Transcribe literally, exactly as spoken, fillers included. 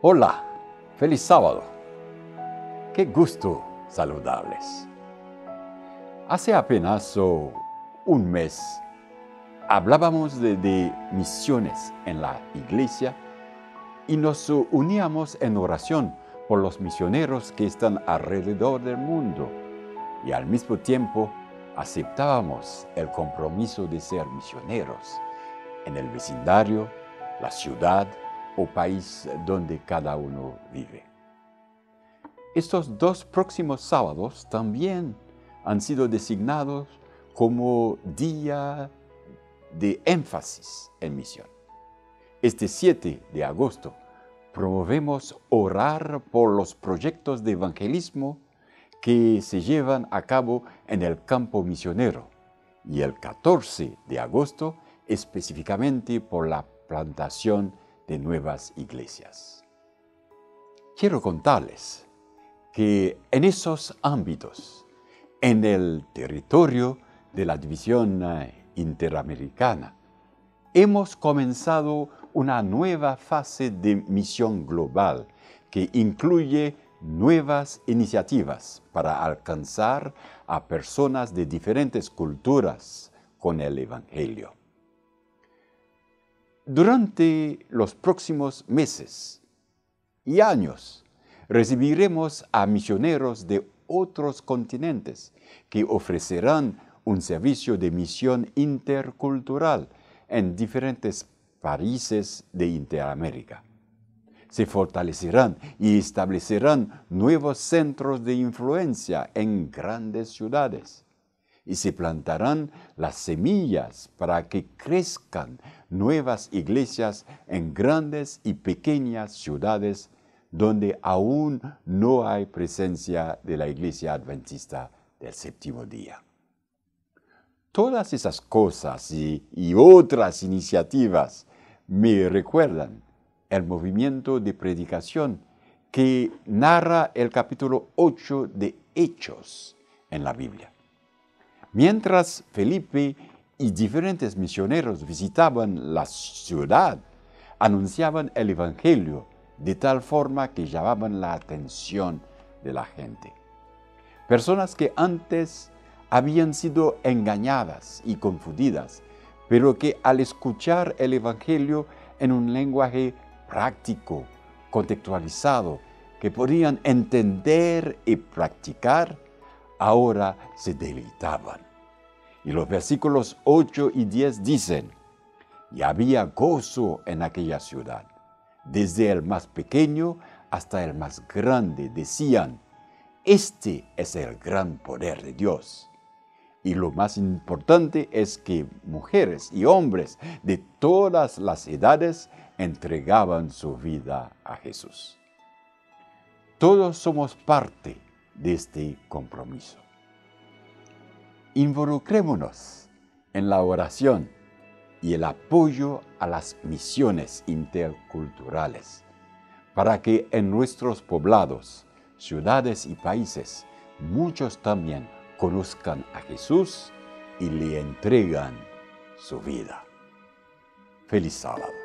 Hola, feliz sábado. Qué gusto saludarles. Hace apenas oh, un mes hablábamos de, de misiones en la iglesia y nos uníamos en oración por los misioneros que están alrededor del mundo y al mismo tiempo aceptábamos el compromiso de ser misioneros en el vecindario, la ciudad o país donde cada uno vive. Estos dos próximos sábados también han sido designados como día de énfasis en misión. Este siete de agosto promovemos orar por los proyectos de evangelismo que se llevan a cabo en el campo misionero y el catorce de agosto específicamente por la plantación de nuevas iglesias. Quiero contarles que en esos ámbitos, en el territorio de la División Interamericana, hemos comenzado una nueva fase de misión global que incluye nuevas iniciativas para alcanzar a personas de diferentes culturas con el Evangelio. Durante los próximos meses y años, recibiremos a misioneros de otros continentes que ofrecerán un servicio de misión intercultural en diferentes países de Interamérica. Se fortalecerán y establecerán nuevos centros de influencia en grandes ciudades y se plantarán las semillas para que crezcan nuevas iglesias en grandes y pequeñas ciudades donde aún no hay presencia de la Iglesia Adventista del Séptimo Día. Todas esas cosas y, y otras iniciativas me recuerdan el movimiento de predicación que narra el capítulo ocho de Hechos en la Biblia. Mientras Felipe y diferentes misioneros visitaban la ciudad, anunciaban el Evangelio de tal forma que llamaban la atención de la gente. Personas que antes habían sido engañadas y confundidas, pero que al escuchar el Evangelio en un lenguaje práctico, contextualizado, que podían entender y practicar, ahora se deleitaban. Y los versículos ocho y diez dicen, y había gozo en aquella ciudad. Desde el más pequeño hasta el más grande decían, este es el gran poder de Dios. Y lo más importante es que mujeres y hombres de todas las edades entregaban su vida a Jesús. Todos somos parte de este compromiso. Involucrémonos en la oración y el apoyo a las misiones interculturales, para que en nuestros poblados, ciudades y países, muchos también conozcan a Jesús y le entregan su vida. Feliz sábado.